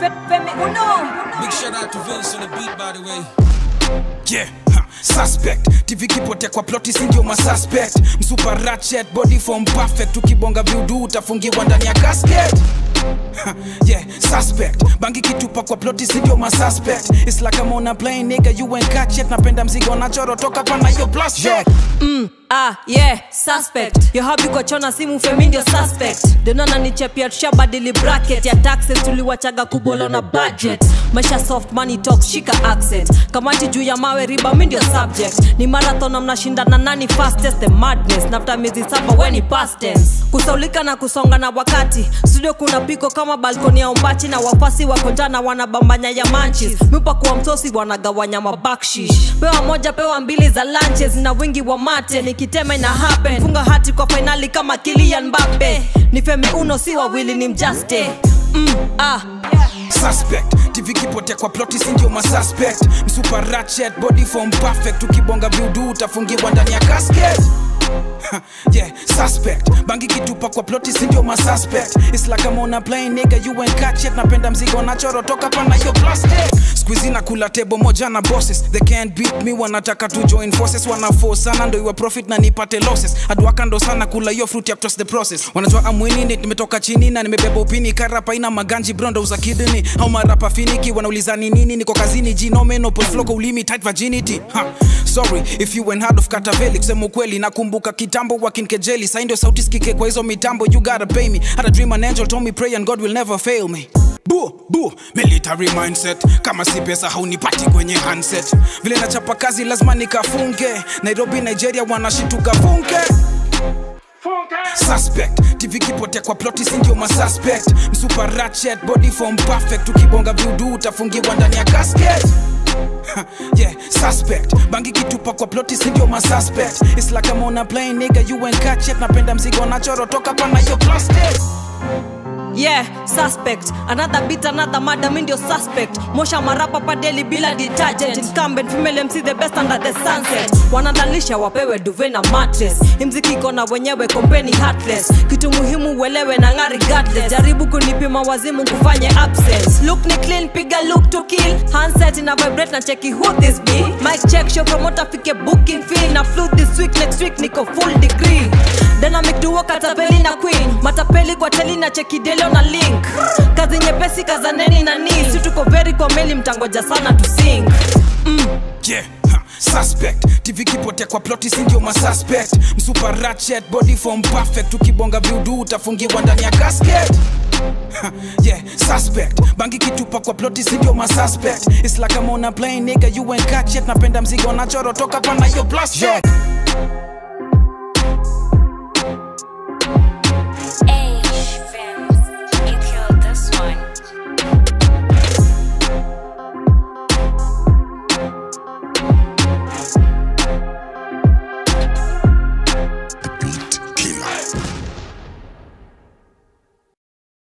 Femi One. Big shout out to Vince on the beat, by the way. Yeah, suspect. TV kipotea kwa ploti si ndio masuspect. Msupa ratchet, body form perfect. Ukibonga viuduu utafungiwa ndani ya casket. Yeah, suspect. Bangi ikitupa kwa ploti si ndio masuspect. It's like I'm on a plane, nigga, you ain't catch it. Napenda mzigo na choro, toka pana hiyo plastic. Yeah, suspect. Your hubby kwa chona simu Femi ndio suspect. Denno ananichapia tushabadili bracket. Ya taxes tuliwachanga kuball na budget. Maisha soft money talks shika accent. Kamati juu ya mawe riba mimi ndio subject. Ni marathon mnashindana nani fastest, the madness. Nafta miezi 7 when ni past tense. Kusaulika na kusonga na wakati. Studio kuna piko kama balkoni ya umbachi. Na wafasi wako njana wanabambanya ya manchis. Mipa kuwa mtosi wanagawanya mabakshish. Pewa moja pewa mbili za lunches. Na wingi wa mate nikitema ina happen. Funga hati kwa finali kama Kylian Mbappe. Ni Femi Uno si wawili ni mjaste. Suspect. TV kipotea kwa ploti si ndio masuspect. Msupa ratchet, body form perfect. Ukibonga viuduu utafungiwa ndani ya casket. Yeah, suspect. Bangi ikitupa kwa ploti si ndio masuspect. It's like I'm on a plane, nigga, you ain't catch it. Napenda mzigo na choro, toka pana hiyo plastic. Squeezy na kula table moja na bosses. They can't beat me, wanataka to join forces. Wana force sana ndo iwa profit na nipate losses. Adwaka ndo sana kula hiyo fruit ya trust the process. Wanajua I'm winning it, nimetoka chini na nimebeba upini. Karapa ina maganji brondo uza kidney. Au marapa finiki, wanauliza ni nini. Niko kazini, Gino menopause, flow ulimi, tight virginity. Sorry if you went hard of Katapilla. Kusema ukweli nakumbuka kitambo wakinkejeli. Sa ndio sauti sikike kwa hizo mitambo. You gotta pay me. Had a dream, an angel told me pray and God will never fail me. Boo, military mindset. Kama si pesa haunipati kwenye handset. Vile nachapa kazi lazima nikafunge. Nairobi, Nigeria wanashituka funke. Suspect. TV kipotea kwa ploti si ndio masuspect. Msupa ratchet, body form perfect. Ukibonga viuduu utafungiwa ndani ya casket. Yeah, suspect. Bangi ikitupa kwa ploti si ndio masuspect. It's like I'm on a plane, nigga, you ain't catch it. Napenda mzigo na choro, toka pana hiyo plastic. Yeah, suspect. Another beat, another murder, mimi ndio suspect. Mosha marapa pa daily bila detergent. Incumbent female MC the best under the sunset. Wanadalisha wapewe duvet na mattress. Mziki iko na wenyewe kompeni heartless. Kitu muhimu uelewe na ngari regardless. Jaribu kunipima wazimu kufanye absence. Look ni clean, piga look to kill. Handset ina vibrate na cheki who this be. Mic check, show promoter fike booking fee. Na float this week, next week niko full degree. Dynamic duo Katapilla na queen. Matapeli kwa teli na cheki delo na link. Kazi nyepesi kazaneni na knees. Si tuko very kwa meli mtangoja sana to sing. Yeah, suspect. TV kipotea kwa ploti si ndio masuspect. Msupa ratchet, body form perfect. Ukibonga viuduu utafungiwa ndani ya casket. Yeah, suspect. Bangi ikitupa kwa ploti si ndio masuspect. It's like I'm on a plane, nigga, you ain't catch it. Napenda mzigo na choro, toka pana hiyo plastic.